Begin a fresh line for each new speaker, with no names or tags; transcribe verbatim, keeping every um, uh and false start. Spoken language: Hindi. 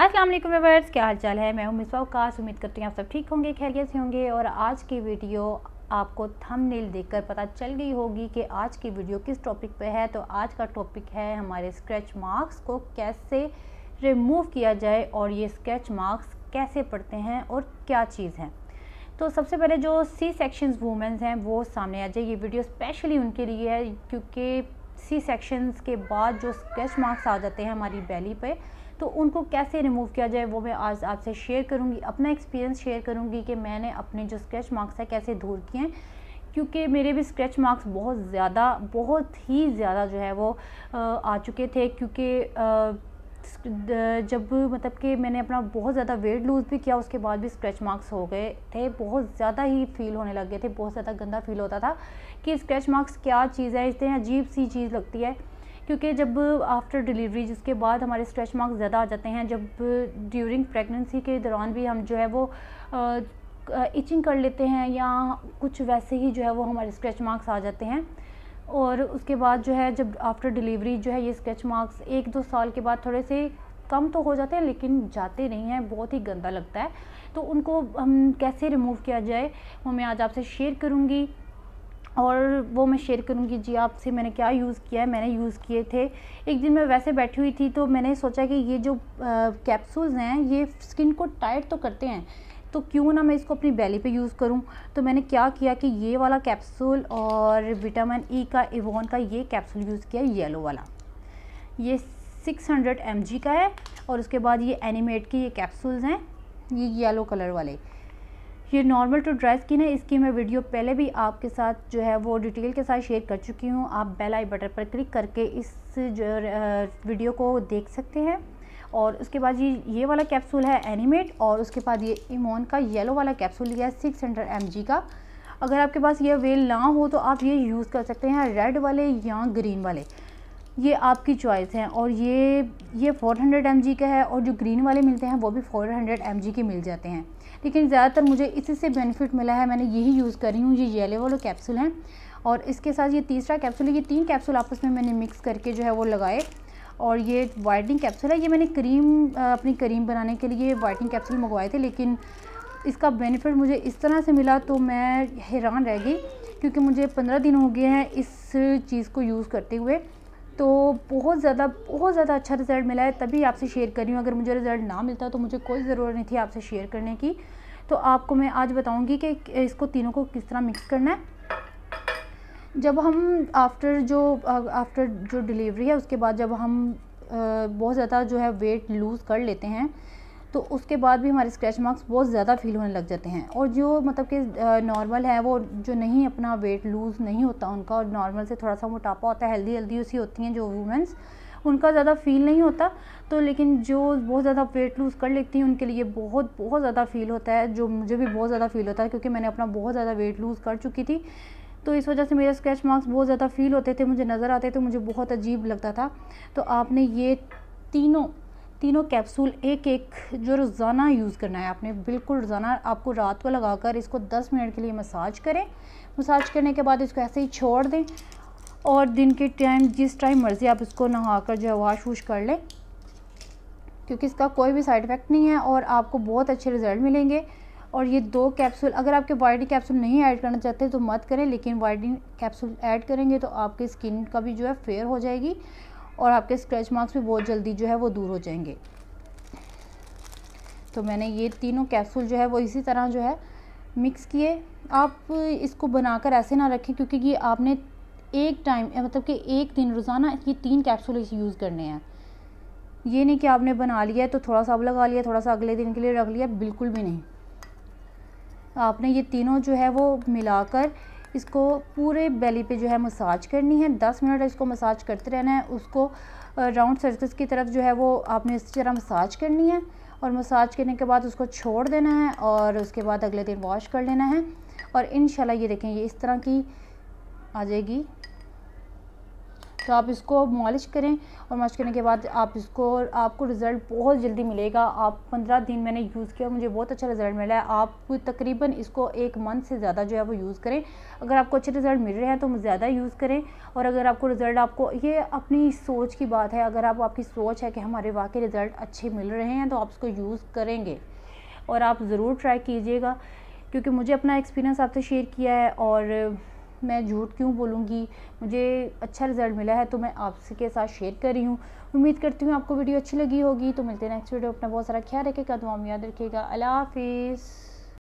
अस्सलाम वालेकुम व्यूअर्स, क्या हाल चाल है। मैं हूं मिसबा वकास। उम्मीद करती हूँ आप सब ठीक होंगे, खैरियत से होंगे। और आज की वीडियो आपको थंबनेल देखकर पता चल गई होगी कि आज की वीडियो किस टॉपिक पे है। तो आज का टॉपिक है हमारे स्क्रैच मार्क्स को कैसे रिमूव किया जाए और ये स्क्रैच मार्क्स कैसे पड़ते हैं और क्या चीज़ है। तो सबसे पहले जो सी सेक्शंस वुमेंस हैं वो सामने आ जाए। ये वीडियो स्पेशली उनके लिए है क्योंकि सी सेक्शंस के बाद जो स्क्रैच मार्क्स आ जाते हैं हमारी बेली पे, तो उनको कैसे रिमूव किया जाए वो मैं आज आपसे शेयर करूंगी। अपना एक्सपीरियंस शेयर करूंगी कि मैंने अपने जो स्क्रैच मार्क्स है कैसे दूर किए हैं, क्योंकि मेरे भी स्क्रैच मार्क्स बहुत ज़्यादा बहुत ही ज़्यादा जो है वो आ चुके थे। क्योंकि जब मतलब कि मैंने अपना बहुत ज़्यादा वेट लूज़ भी किया, उसके बाद भी स्क्रैच मार्क्स हो गए थे। बहुत ज़्यादा ही फील होने लग गए थे, बहुत ज़्यादा गंदा फील होता था कि स्क्रैच मार्क्स क्या चीज़ है, इतनी अजीब सी चीज़ लगती है। क्योंकि जब आफ्टर डिलीवरी जिसके बाद हमारे स्क्रैच मार्क्स ज़्यादा आ जाते हैं, जब ड्यूरिंग प्रेगनेंसी के दौरान भी हम जो है वो इचिंग कर लेते हैं या कुछ वैसे ही जो है वो हमारे स्क्रैच मार्क्स आ जाते हैं। और उसके बाद जो है जब आफ्टर डिलीवरी जो है ये स्क्रैच मार्क्स एक दो साल के बाद थोड़े से कम तो हो जाते हैं लेकिन जाते नहीं हैं, बहुत ही गंदा लगता है। तो उनको हम कैसे रिमूव किया जाए वो मैं आज आपसे शेयर करूँगी। और वो मैं शेयर करूँगी जी आपसे मैंने क्या यूज़ किया है। मैंने यूज़ किए थे, एक दिन मैं वैसे बैठी हुई थी तो मैंने सोचा कि ये जो कैप्सूल्स हैं ये स्किन को टाइट तो करते हैं, तो क्यों ना मैं इसको अपनी बेली पे यूज़ करूं। तो मैंने क्या किया कि ये वाला कैप्सूल और विटामिन ई का इवोन का ये कैप्सूल यूज़ किया, येलो वाला। ये सिक्स हंड्रेड एम जी का है। और उसके बाद ये एनिमेट की ये कैप्सूल्स हैं, ये येलो कलर वाले। ये नॉर्मल टू ड्राई स्किन है, इसकी मैं वीडियो पहले भी आपके साथ जो है वो डिटेल के साथ शेयर कर चुकी हूँ। आप बेल आई बटन पर क्लिक करके इस जो वीडियो को देख सकते हैं। और उसके बाद ये ये वाला कैप्सूल है एनिमेट, और उसके बाद ये इमोन का येलो वाला कैप्सूल लिया है सिक्स हंड्रेड एम जी का। अगर आपके पास ये अवेल ना हो तो आप ये यूज़ कर सकते हैं, रेड वाले या ग्रीन वाले, ये आपकी चॉइस है। और ये ये फोर हंड्रेड एम जी का है, और जो ग्रीन वाले मिलते हैं वो भी फोर हंड्रेड एम जी के मिल जाते हैं। लेकिन ज़्यादातर मुझे इसी से बेनिफिट मिला है, मैंने यही यूज़ करी हूँ। ये येलो वाले कैप्सूल हैं और इसके साथ ये तीसरा कैप्सूल है। ये तीन कैप्सूल आपस में मैंने मिक्स करके जो है वो लगाए। और ये वाइटनिंग कैप्सूल है, ये मैंने क्रीम अपनी क्रीम बनाने के लिए वाइटनिंग कैप्सूल मंगवाए थे, लेकिन इसका बेनिफिट मुझे इस तरह से मिला तो मैं हैरान रह गई। क्योंकि मुझे पंद्रह दिन हो गए हैं इस चीज़ को यूज़ करते हुए, तो बहुत ज़्यादा बहुत ज़्यादा अच्छा रिज़ल्ट मिला है, तभी आपसे शेयर कर रही हूँ। अगर मुझे रिज़ल्ट ना मिलता तो मुझे कोई ज़रूरत नहीं थी आपसे शेयर करने की। तो आपको मैं आज बताऊँगी कि इसको तीनों को किस तरह मिक्स करना है। जब हम आफ्टर जो आफ्टर जो डिलीवरी है उसके बाद जब हम बहुत ज़्यादा जो है वेट लूज़ कर लेते हैं, तो उसके बाद भी हमारे स्क्रैच मार्क्स बहुत ज़्यादा फील होने लग जाते हैं। और जो मतलब कि नॉर्मल है, वो जो नहीं अपना वेट लूज़ नहीं होता उनका, और नॉर्मल से थोड़ा सा मोटापा होता है, हेल्दी हेल्दी उसी होती हैं जो वुमेंस, उनका ज़्यादा फील नहीं होता। तो लेकिन जो बहुत ज़्यादा वेट लूज़ कर लेती हैं उनके लिए बहुत बहुत ज़्यादा फील होता है, जो मुझे भी बहुत ज़्यादा फील होता है क्योंकि मैंने अपना बहुत ज़्यादा वेट लूज़ कर चुकी थी। तो इस वजह से मेरे स्क्रैच मार्क्स बहुत ज़्यादा फील होते थे, मुझे नज़र आते थे, मुझे बहुत अजीब लगता था। तो आपने ये तीनों तीनों कैप्सूल एक एक जो रोज़ाना यूज़ करना है आपने, बिल्कुल रोज़ाना। आपको रात को लगाकर इसको दस मिनट के लिए मसाज करें। मसाज करने के बाद इसको ऐसे ही छोड़ दें, और दिन के टाइम जिस टाइम मर्ज़ी आप इसको नहाकर जो है वाश वूश कर लें, क्योंकि इसका कोई भी साइड इफ़ेक्ट नहीं है और आपको बहुत अच्छे रिज़ल्ट मिलेंगे। और ये दो कैप्सूल, अगर आपके वाइटनिंग कैप्सूल नहीं ऐड करना चाहते तो मत करें, लेकिन वाइटनिंग कैप्सूल ऐड करेंगे तो आपकी स्किन का भी जो है फेयर हो जाएगी और आपके स्क्रैच मार्क्स भी बहुत जल्दी जो है वो दूर हो जाएंगे। तो मैंने ये तीनों कैप्सूल जो है वो इसी तरह जो है मिक्स किए। आप इसको बनाकर ऐसे ना रखें, क्योंकि ये आपने एक टाइम मतलब कि एक दिन रोज़ाना ये तीन कैप्सूल यूज़ करने हैं। ये नहीं कि आपने बना लिया है तो थोड़ा सा अब लगा लिया, थोड़ा सा अगले दिन के लिए रख लिया, बिल्कुल भी नहीं। आपने ये तीनों जो है वो मिलाकर इसको पूरे बेली पे जो है मसाज करनी है। दस मिनट इसको मसाज करते रहना है। उसको राउंड सर्कल्स की तरफ जो है वो आपने इस तरह मसाज करनी है, और मसाज करने के बाद उसको छोड़ देना है, और उसके बाद अगले दिन वॉश कर लेना है। और इंशाल्लाह ये देखें ये इस तरह की आ जाएगी। तो आप इसको मॉलिश करें और मॉलिश करने के बाद आप इसको आपको रिज़ल्ट बहुत जल्दी मिलेगा। आप पंद्रह दिन मैंने यूज़ किया, मुझे बहुत अच्छा रिज़ल्ट मिला है। आप तकरीबन इसको एक मंथ से ज़्यादा जो है वो यूज़ करें। अगर आपको अच्छे रिज़ल्ट मिल रहे हैं तो ज़्यादा यूज़ करें, और अगर आपको रिज़ल्ट आपको ये अपनी सोच की बात है, अगर आप आपकी सोच है कि हमारे वाकई रिज़ल्ट अच्छे मिल रहे हैं तो आप इसको यूज़ करेंगे। और आप ज़रूर ट्राई कीजिएगा, क्योंकि मुझे अपना एक्सपीरियंस आपसे शेयर किया है और मैं झूठ क्यों बोलूँगी, मुझे अच्छा रिज़ल्ट मिला है तो मैं आपसे के साथ शेयर कर रही हूँ। उम्मीद करती हूँ आपको वीडियो अच्छी लगी होगी। तो मिलते हैं नेक्स्ट वीडियो। अपना बहुत सारा ख्याल रखिएगा, दुआ में याद रखिएगा। अल्लाह हाफिज़।